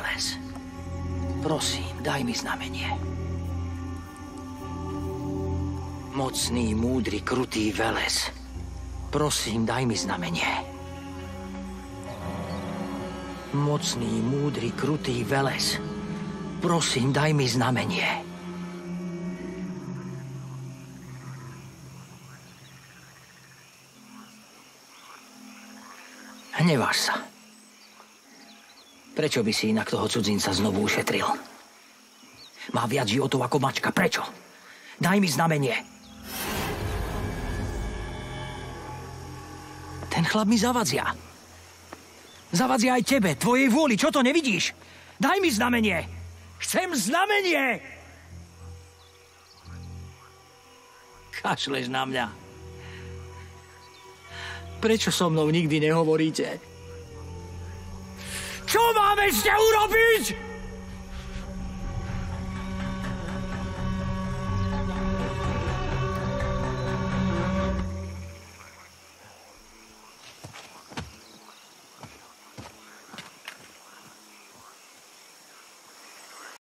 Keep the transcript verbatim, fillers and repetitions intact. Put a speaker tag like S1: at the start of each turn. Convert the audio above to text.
S1: Veles. Prosím, daj mi znamenie. Mocný, múdry, krutý Veles. Prosím, daj mi znamenie. Mocný, múdry, krutý Veles. Prosím, daj mi znamenie. Hneváš sa. Prečo by si inak toho cudzinca znovu ušetril? Má viac životov ako mačka. Prečo? Daj mi znamenie. Ten chlap mi zavadzia. Zavadzia aj tebe, tvojej vôli. Čo to nevidíš? Daj mi znamenie. Chcem znamenie. Kašleš na mňa. Prečo so mnou nikdy nehovoríte? Čo mám ešte urobiť?